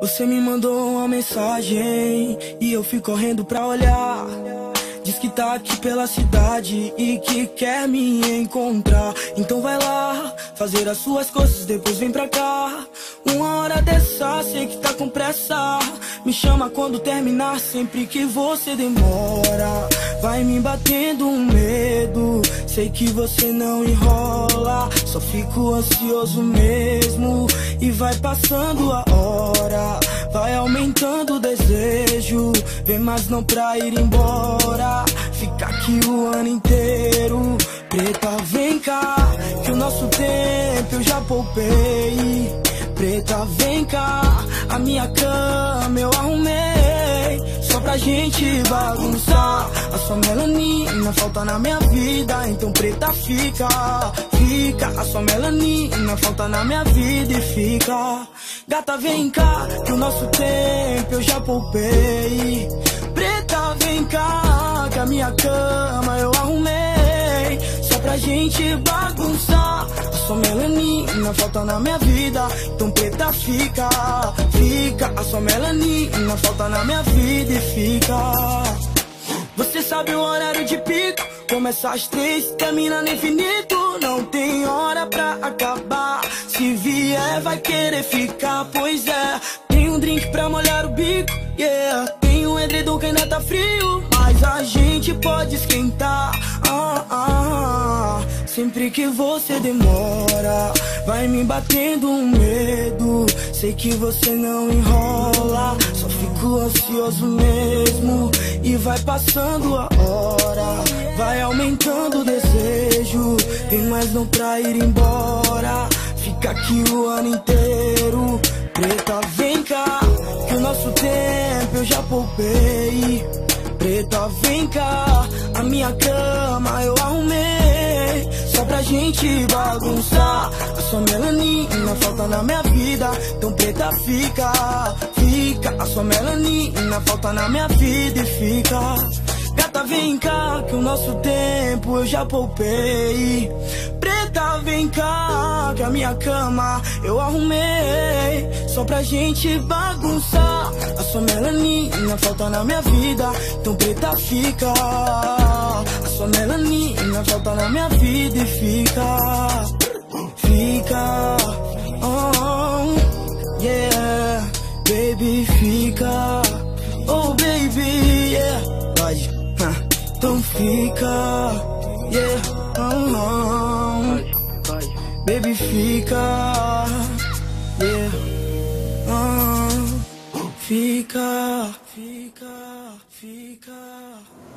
Você me mandou uma mensagem e eu fui correndo pra olhar. Diz que tá aqui pela cidade e que quer me encontrar. Então vai lá, fazer as suas coisas, depois vem pra cá. Uma hora dessa, sei que tá com pressa. Me chama quando terminar, sempre que você demora. Vai me batendo um medo, sei que você não enrola. Só fico ansioso mesmo e vai passando a hora. Vai aumentando o desejo, vem mais não pra ir embora. Fica aqui o ano inteiro. Preta, vem cá, que o nosso tempo eu já poupei. Preta, vem cá, a minha cama eu arrumei só pra gente bagunçar. A sua melanina falta na minha vida, então preta fica, fica. A sua melanina falta na minha vida e fica. Gata, vem cá, que o nosso tempo eu já poupei. Preta, vem cá, que a minha cama eu arrumei só pra gente bagunçar. A sua melanina falta na minha vida, então preta fica, fica. A sua melanina falta na minha vida e fica. Você sabe o horário de pico, começa às 3, termina no infinito. Não tem hora pra acabar, se vier vai querer ficar. Pois é, tem um drink pra molhar o bico, yeah. Tem um edredom que ainda tá frio, mas a gente pode esquentar. Sempre que você demora, vai me batendo um medo. Sei que você não enrola, só fico ansioso mesmo e vai passando a hora. Vai aumentando o desejo, tem mais não pra ir embora. Fica aqui o ano inteiro. Preta, vem cá, que o nosso tempo eu já poupei. Preta, vem cá, a minha cama eu arrumei só pra gente bagunçar. A sua melanina falta na minha vida, então preta fica, fica. A sua melanina falta na minha vida e fica. Gata, vem cá, que o nosso tempo eu já poupei. Preta, vem cá, que a minha cama eu arrumei só pra gente bagunçar. A sua melanina falta na minha vida, então preta fica. A sua melanina falta na minha vida e fica, fica. Oh, yeah, baby, fica. Oh, baby, yeah. Vai, então fica, yeah. Baby, fica, yeah. Fica, fica, fica.